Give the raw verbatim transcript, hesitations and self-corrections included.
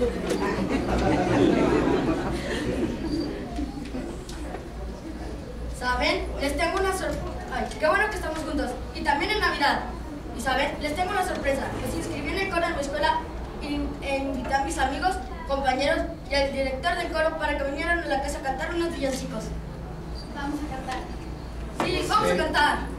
¿Saben? Les tengo una sorpresa. Ay, qué bueno que estamos juntos. Y también en Navidad. Y saben, les tengo una sorpresa. Les inscribí en el coro de mi escuela e invité a mis amigos, compañeros y al director del coro para que vinieran a la casa a cantar unos villancicos. Vamos a cantar. Sí, vamos a cantar.